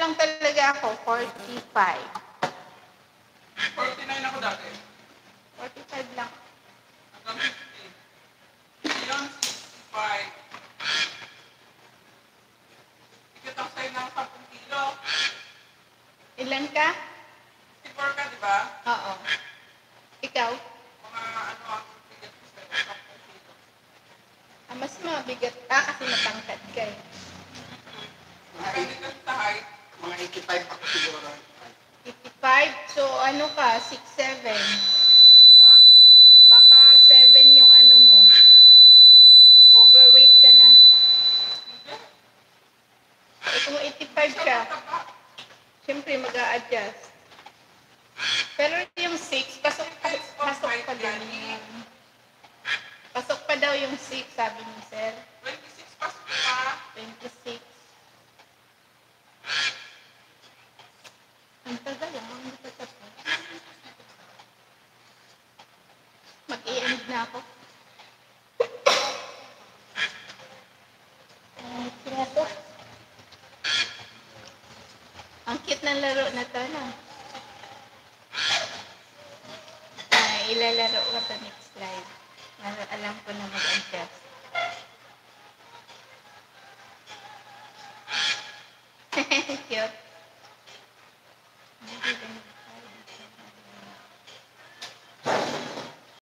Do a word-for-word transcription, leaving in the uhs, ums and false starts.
lang talaga ako, forty-five. forty-nine ako dati. forty-five lang. Hanggang fifty. Ngayon, sixty-five. Ikot ang sa'yo ng ten kilo. Ilan ka? sixty-four ka, di ba? Oo. Ikaw? Mga ano ang bigat ko sa'yo, ten kilo. Ah, mas mabigat ka kasi matangkad ka eh. Depende kasi sa height. Mga eighty-five ako siguro. eighty-five? So ano ka? six seven? Ha? Baka seven yung ano mo. Overweight ka na. Eh kung eighty-five ka, siyempre mag-a-adjust. Pero yung six, pasok, pasok pa din yung... Pasok pa daw yung six, sabi ni sir. twenty-six pasok pa. twenty-six. Ang tagal lang, hindi pa tapos. Mag-i-end na ako. Ang cute na to. Ang cute ng laro na to, no? Ah, ilalaro ko to next slide. Alam ko na mag-adjust. Cute.